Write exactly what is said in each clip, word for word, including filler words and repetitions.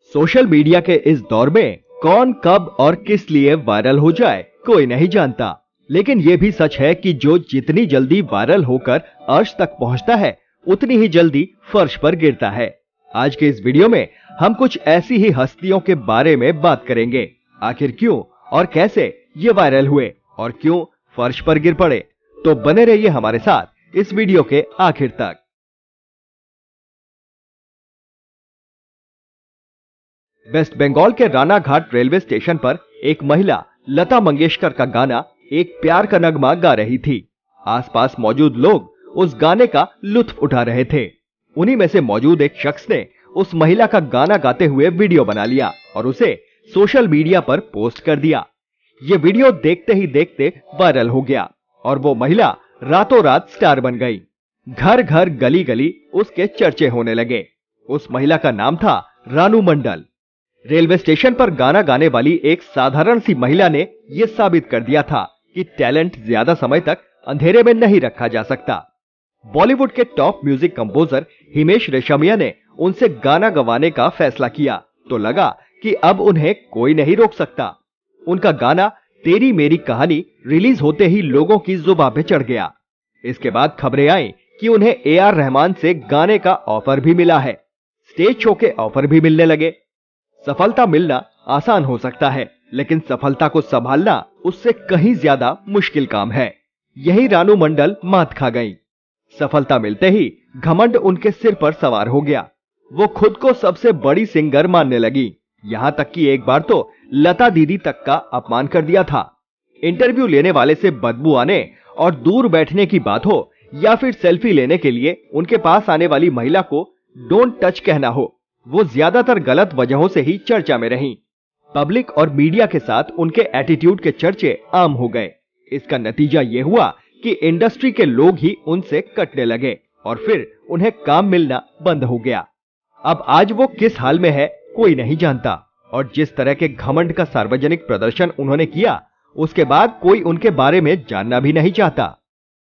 Social media के इस दौर में कौन कब और किस लिए वायरल हो जाए कोई नहीं जानता, लेकिन ये भी सच है कि जो जितनी जल्दी वायरल होकर अर्श तक पहुंचता है उतनी ही जल्दी फर्श पर गिरता है। आज के इस वीडियो में हम कुछ ऐसी ही हस्तियों के बारे में बात करेंगे। आखिर क्यों और कैसे ये वायरल हुए और क्यों फर्श पर गिर पड़े, तो बने रहिए हमारे साथ इस वीडियो के आखिर तक। वेस्ट बंगाल के रानाघाट रेलवे स्टेशन पर एक महिला लता मंगेशकर का गाना एक प्यार का नगमा गा रही थी। आसपास मौजूद लोग उस गाने का लुत्फ उठा रहे थे। उन्हीं में से मौजूद एक शख्स ने उस महिला का गाना गाते हुए वीडियो बना लिया और उसे सोशल मीडिया पर पोस्ट कर दिया। ये वीडियो देखते ही देखते वायरल हो गया और वो महिला रातों रात स्टार बन गई। घर घर गली गली उसके चर्चे होने लगे। उस महिला का नाम था रानू मंडल। रेलवे स्टेशन पर गाना गाने वाली एक साधारण सी महिला ने यह साबित कर दिया था कि टैलेंट ज्यादा समय तक अंधेरे में नहीं रखा जा सकता। बॉलीवुड के top music composer Himesh Reshammiya ने उनसे गाना गवाने का फैसला किया तो लगा कि अब उन्हें कोई नहीं रोक सकता। उनका गाना तेरी मेरी कहानी रिलीज होते ही लोगों की जुबान पे चढ़ गया। इसके बाद खबरें आई कि उन्हें ए आर रहमान से गाने का ऑफर भी मिला है। स्टेज शो के ऑफर भी मिलने लगे। सफलता मिलना आसान हो सकता है, लेकिन सफलता को संभालना उससे कहीं ज्यादा मुश्किल काम है। यही रानू मंडल मात खा गई। सफलता मिलते ही घमंड उनके सिर पर सवार हो गया। वो खुद को सबसे बड़ी सिंगर मानने लगी। यहाँ तक कि एक बार तो लता दीदी तक का अपमान कर दिया था। इंटरव्यू लेने वाले से बदबू आने और दूर बैठने की बात हो या फिर सेल्फी लेने के लिए उनके पास आने वाली महिला को डोंट टच कहना हो, वो ज्यादातर गलत वजहों से ही चर्चा में रहीं। पब्लिक और मीडिया के साथ उनके एटीट्यूड के चर्चे आम हो गए। इसका नतीजा ये हुआ कि इंडस्ट्री के लोग ही उनसे कटने लगे और फिर उन्हें काम मिलना बंद हो गया। अब आज वो किस हाल में है कोई नहीं जानता और जिस तरह के घमंड का सार्वजनिक प्रदर्शन उन्होंने किया उसके बाद कोई उनके बारे में जानना भी नहीं चाहता।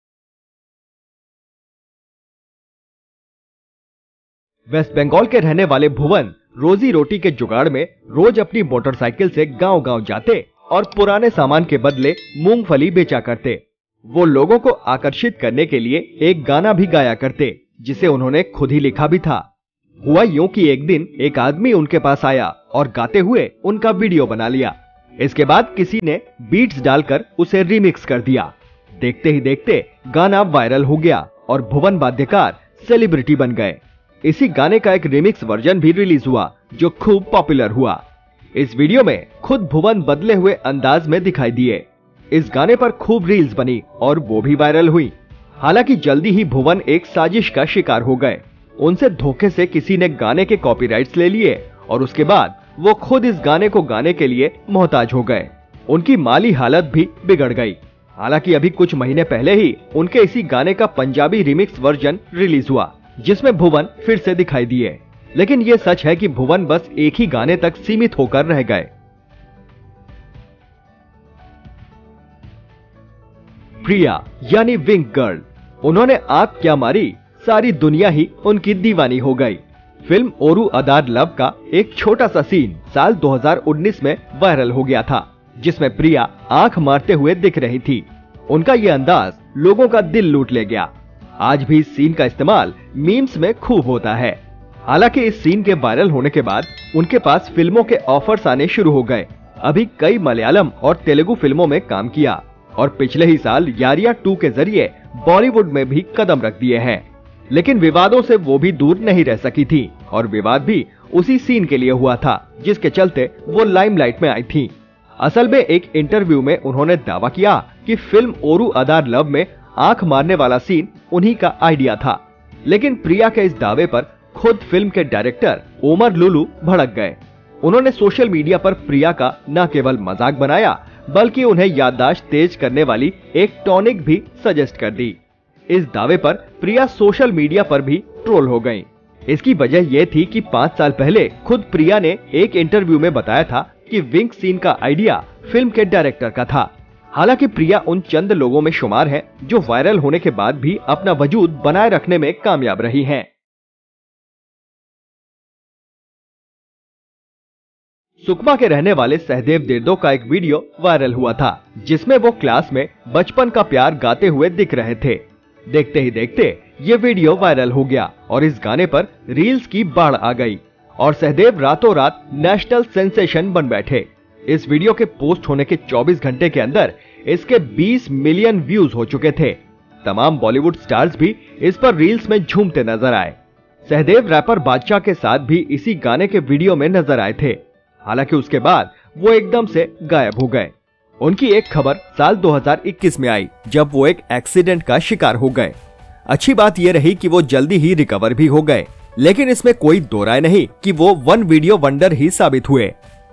वेस्ट बंगाल के रहने वाले भुवन रोजी रोटी के जुगाड़ में रोज अपनी मोटरसाइकिल से गांव-गांव जाते और पुराने सामान के बदले मूंगफली बेचा करते। वो लोगों को आकर्षित करने के लिए एक गाना भी गाया करते जिसे उन्होंने खुद ही लिखा भी था। हुआ यूं कि एक दिन एक आदमी उनके पास आया और गाते हुए उनका वीडियो बना लिया। इसके बाद किसी ने बीट्स डालकर उसे रिमिक्स कर दिया। देखते ही देखते गाना वायरल हो गया और भुवन वाद्यकार सेलिब्रिटी बन गए। इसी गाने का एक रिमिक्स वर्जन भी रिलीज हुआ जो खूब पॉपुलर हुआ। इस वीडियो में खुद भुवन बदले हुए अंदाज में दिखाई दिए। इस गाने पर खूब रील्स बनी और वो भी वायरल हुई। हालांकि जल्दी ही भुवन एक साजिश का शिकार हो गए। उनसे धोखे से किसी ने गाने के कॉपीराइट्स ले लिए और उसके बाद वो खुद इस गाने को गाने के लिए मोहताज हो गए। उनकी माली हालत भी बिगड़ गई। हालांकि अभी कुछ महीने पहले ही उनके इसी गाने का पंजाबी रिमिक्स वर्जन रिलीज हुआ जिसमें भुवन फिर से दिखाई दिए। लेकिन ये सच है कि भुवन बस एक ही गाने तक सीमित होकर रह गए। प्रिया यानी विंक गर्ल, उन्होंने आंख क्या मारी, सारी दुनिया ही उनकी दीवानी हो गई। फिल्म ओरू अदार लव का एक छोटा सा सीन साल दो हज़ार उन्नीस में वायरल हो गया था जिसमें प्रिया आंख मारते हुए दिख रही थी। उनका ये अंदाज लोगों का दिल लूट ले गया। आज भी इस सीन का इस्तेमाल मीम्स में खूब होता है। हालांकि इस सीन के वायरल होने के बाद उनके पास फिल्मों के ऑफर्स आने शुरू हो गए। अभी कई मलयालम और तेलुगु फिल्मों में काम किया और पिछले ही साल यारिया टू के जरिए बॉलीवुड में भी कदम रख दिए हैं। लेकिन विवादों से वो भी दूर नहीं रह सकी थी और विवाद भी उसी सीन के लिए हुआ था जिसके चलते वो लाइमलाइट में आई थी। असल में एक इंटरव्यू में उन्होंने दावा किया कि फिल्म ओरू अदार लव में आंख मारने वाला सीन उन्हीं का आइडिया था। लेकिन प्रिया के इस दावे पर खुद फिल्म के डायरेक्टर ओमर लुलु भड़क गए। उन्होंने सोशल मीडिया पर प्रिया का न केवल मजाक बनाया बल्कि उन्हें याददाश्त तेज करने वाली एक टॉनिक भी सजेस्ट कर दी। इस दावे पर प्रिया सोशल मीडिया पर भी ट्रोल हो गयी। इसकी वजह यह थी कि पाँच साल पहले खुद प्रिया ने एक इंटरव्यू में बताया था कि विंक सीन का आइडिया फिल्म के डायरेक्टर का था। हालांकि प्रिया उन चंद लोगों में शुमार है जो वायरल होने के बाद भी अपना वजूद बनाए रखने में कामयाब रही हैं। सुकमा के रहने वाले सहदेव देरदो का एक वीडियो वायरल हुआ था, जिसमें वो क्लास में बचपन का प्यार गाते हुए दिख रहे थे। देखते ही देखते ये वीडियो वायरल हो गया और इस गाने पर रील्स की बाढ़ आ गई और सहदेव रातों रात नेशनल सेंसेशन बन बैठे। इस वीडियो के पोस्ट होने के चौबीस घंटे के अंदर इसके बीस मिलियन व्यूज हो चुके थे। तमाम बॉलीवुड स्टार्स भी इस पर रील्स में झूमते नजर आए। सहदेव रैपर बादशाह के साथ भी इसी गाने के वीडियो में नजर आए थे। हालांकि उसके बाद वो एकदम से गायब हो गए। उनकी एक खबर साल दो हज़ार इक्कीस में आई, जब वो एक एक्सीडेंट का शिकार हो गए। अच्छी बात यह रही कि वो जल्दी ही रिकवर भी हो गए, लेकिन इसमें कोई दो राय नहीं कि वो वन वीडियो वंडर ही साबित हुए।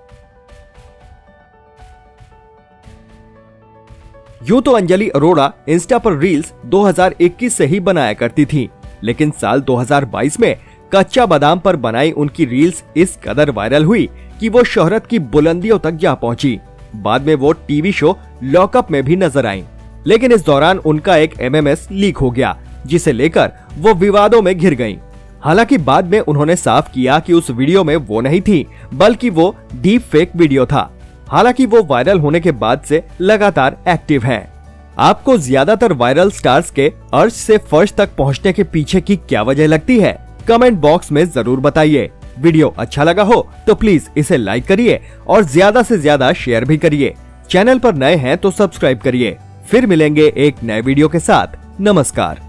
यूं तो अंजलि अरोड़ा इंस्टा पर रील्स दो हज़ार इक्कीस से ही बनाया करती थी, लेकिन साल दो हज़ार बाईस में कच्चा बादाम पर बनाई उनकी रील्स इस कदर वायरल हुई कि वो शोहरत की बुलंदियों तक जा पहुंची। बाद में वो टीवी शो लॉकअप में भी नजर आईं, लेकिन इस दौरान उनका एक एमएमएस लीक हो गया, जिसे लेकर वो विवादों में घिर गईं। हालांकि बाद में उन्होंने साफ किया कि उस वीडियो में वो नहीं थी, बल्कि वो डीप फेक वीडियो था। हालांकि वो वायरल होने के बाद से लगातार एक्टिव हैं। आपको ज्यादातर वायरल स्टार्स के अर्श से फर्श तक पहुंचने के पीछे की क्या वजह लगती है? कमेंट बॉक्स में जरूर बताइए। वीडियो अच्छा लगा हो तो प्लीज इसे लाइक करिए और ज्यादा से ज्यादा शेयर भी करिए। चैनल पर नए हैं तो सब्सक्राइब करिए। फिर मिलेंगे एक नए वीडियो के साथ। नमस्कार।